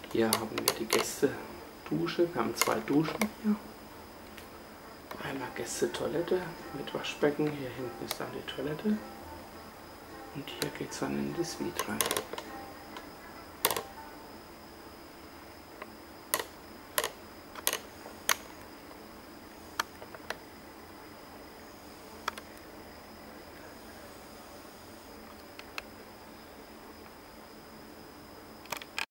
Hier haben wir die Gästedusche. Wir haben 2 Duschen hier. Einmal Gästetoilette mit Waschbecken. Hier hinten ist dann die Toilette. Und hier geht es dann in die Suite rein.